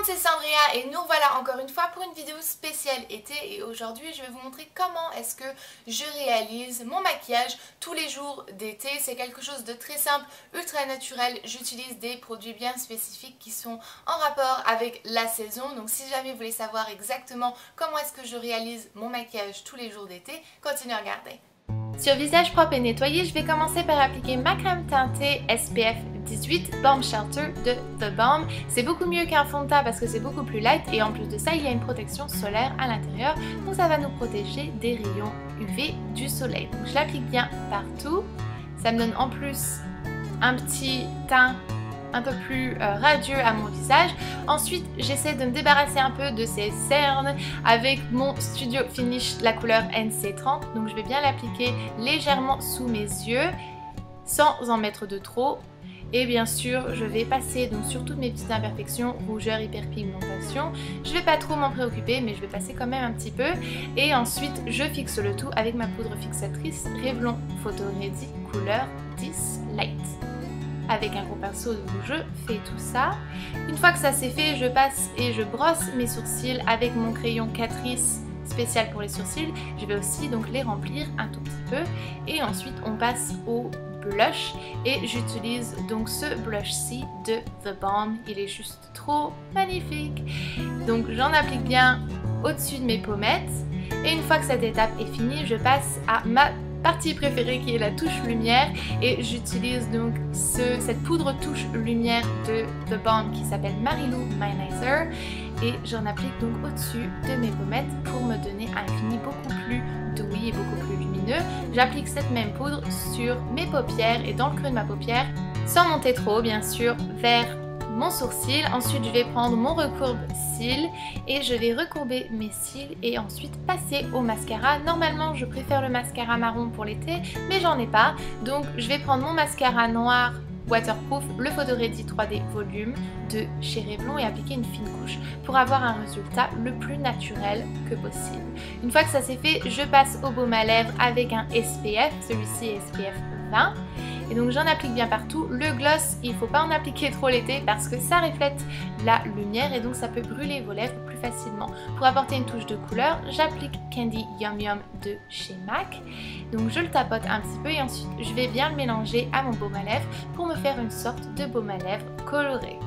c'est Sandria et nous voilà encore une fois pour une vidéo spéciale été et aujourd'hui je vais vous montrer comment est-ce que je réalise mon maquillage tous les jours d'été. C'est quelque chose de très simple, ultra naturel. J'utilise des produits bien spécifiques qui sont en rapport avec la saison. Donc si jamais vous voulez savoir exactement comment est-ce que je réalise mon maquillage tous les jours d'été, continuez à regarder. Sur visage propre et nettoyé, je vais commencer par appliquer ma crème teintée SPF 18 Balm Shelter de The Balm. C'est beaucoup mieux qu'un fond de teint parce que c'est beaucoup plus light et en plus de ça, il y a une protection solaire à l'intérieur. Donc ça va nous protéger des rayons UV du soleil. Donc je l'applique bien partout. Ça me donne en plus un petit teint un peu plus radieux à mon visage. Ensuite, j'essaie de me débarrasser un peu de ces cernes avec mon Studio Finish, la couleur NC30. Donc je vais bien l'appliquer légèrement sous mes yeux, sans en mettre de trop. Et bien sûr, je vais passer donc sur toutes mes petites imperfections, rougeur, hyperpigmentation. Je vais pas trop m'en préoccuper, mais je vais passer quand même un petit peu. Et ensuite, je fixe le tout avec ma poudre fixatrice Revlon Photo Ready couleur 10 Light. Avec un gros pinceau, donc je fais tout ça. Une fois que ça c'est fait, je passe et je brosse mes sourcils avec mon crayon Catrice spécial pour les sourcils. Je vais aussi donc les remplir un tout petit peu. Et ensuite on passe au blush. Et j'utilise donc ce blush-ci de The Balm. Il est juste trop magnifique. Donc j'en applique bien au-dessus de mes pommettes. Et une fois que cette étape est finie, je passe à ma partie préférée qui est la touche lumière et j'utilise donc cette poudre touche lumière de The Balm qui s'appelle Marilou Mylizer et j'en applique donc au-dessus de mes pommettes pour me donner un fini beaucoup plus dewy et beaucoup plus lumineux. J'applique cette même poudre sur mes paupières et dans le creux de ma paupière sans monter trop bien sûr vers mon sourcil. Ensuite je vais prendre mon recourbe-cils et je vais recourber mes cils et ensuite passer au mascara. Normalement je préfère le mascara marron pour l'été mais j'en ai pas, donc je vais prendre mon mascara noir waterproof, le Photo Ready 3D Volume de chez Revlon et appliquer une fine couche pour avoir un résultat le plus naturel que possible. Une fois que ça c'est fait, je passe au baume à lèvres avec un SPF, celui-ci est SPF 20. Et donc j'en applique bien partout. Le gloss, il ne faut pas en appliquer trop l'été parce que ça reflète la lumière et donc ça peut brûler vos lèvres plus facilement. Pour apporter une touche de couleur, j'applique Candy Yum Yum de chez MAC. Donc je le tapote un petit peu et ensuite je vais bien le mélanger à mon baume à lèvres pour me faire une sorte de baume à lèvres coloré.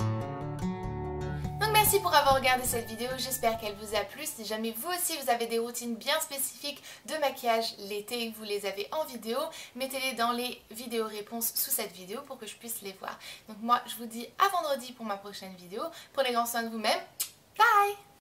Merci pour avoir regardé cette vidéo, j'espère qu'elle vous a plu. Si jamais vous aussi vous avez des routines bien spécifiques de maquillage l'été et que vous les avez en vidéo, mettez-les dans les vidéos réponses sous cette vidéo pour que je puisse les voir. Donc moi je vous dis à vendredi pour ma prochaine vidéo. Prenez grand soin de vous-même. Bye!